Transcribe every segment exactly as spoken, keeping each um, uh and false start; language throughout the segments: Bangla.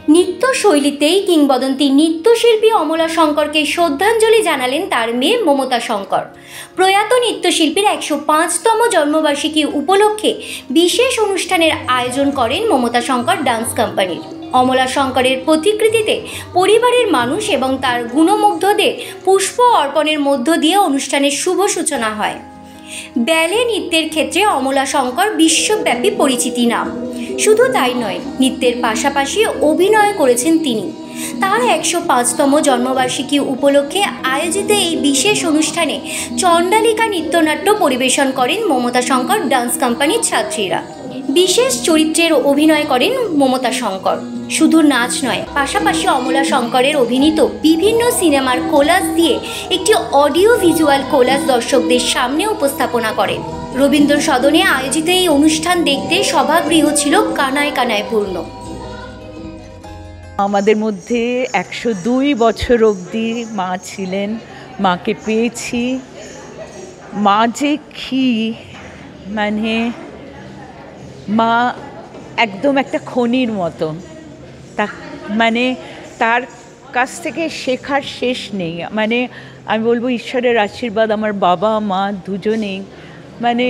নৃত্যশৈলীতেই কিংবদন্তি নৃত্যশিল্পী অমলা শঙ্করকে শ্রদ্ধাঞ্জলি জানালেন তার মেয়ে মমতা শঙ্কর। প্রয়াত নৃত্যশিল্পীর একশো পাঁচতম জন্মবার্ষিকী উপলক্ষে বিশেষ অনুষ্ঠানের আয়োজন করেন মমতা শঙ্কর ডান্স কোম্পানির। অমলা শঙ্করের প্রতিকৃতিতে পরিবারের মানুষ এবং তার গুণমুগ্ধদের পুষ্প অর্পণের মধ্য দিয়ে অনুষ্ঠানের শুভ সূচনা হয়। ব্যালে নৃত্যের ক্ষেত্রে অমলা শঙ্কর বিশ্বব্যাপী পরিচিতি নাম। শুধু তাই নয়, নৃত্যের পাশাপাশি অভিনয় করেছেন তিনি। তার একশো পাঁচতম জন্মবার্ষিকী উপলক্ষে আয়োজিত এই বিশেষ অনুষ্ঠানে চণ্ডালিকা নৃত্যনাট্য পরিবেশন করেন মমতা শঙ্কর ডান্স কোম্পানির ছাত্রীরা। বিশেষ চরিত্রের অভিনয় করেন মমতা শঙ্কর। শুধু নাচ নয়, পাশাপাশি অমলা শঙ্করের অভিনীত বিভিন্ন সিনেমার কোলাজ দিয়ে একটি অডিও ভিজুয়াল কোলাজ দর্শকদের সামনে উপস্থাপনা করেন। রবীন্দ্র সদনে আয়োজিত এই অনুষ্ঠান দেখতে সভাগৃহ ছিল কানায় কানায় পূর্ণ। আমাদের মধ্যে একশো দুই বছর অবধি মা ছিলেন, মাকে পেয়েছি। মা যে কি, মানে মা একদম একটা খনির মতো। তা মানে তার কাছ থেকে শেখার শেষ নেই। মানে আমি বলবো ঈশ্বরের আশীর্বাদ আমার বাবা মা দুজনেই, মানে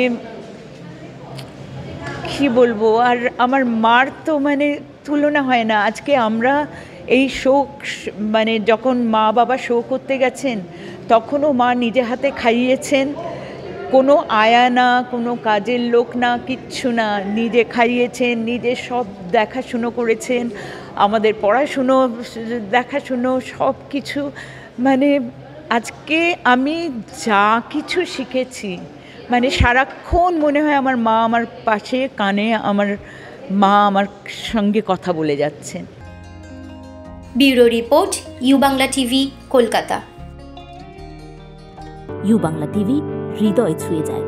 কি বলবো, আর আমার মার তো মানে তুলনা হয় না। আজকে আমরা এই শোক, মানে যখন মা বাবা শো করতে গেছেন তখনও মা নিজে হাতে খাইয়েছেন, কোনো আয়া না, কোনো কাজের লোক না, কিচ্ছু না, নিজে খাইয়েছেন, নিজে সব দেখাশুনো করেছেন, আমাদের পড়াশুনো দেখাশুনো সব কিছু। মানে আজকে আমি যা কিছু শিখেছি, মানে সারাক্ষণ মনে হয় আমার মা আমার পাশে, কানে আমার মা আমার সঙ্গে কথা বলে যাচ্ছেন। Bureau report, U Bangla TV, Kolkata. U Bangla TV, হৃদয় ছুঁয়ে যায়।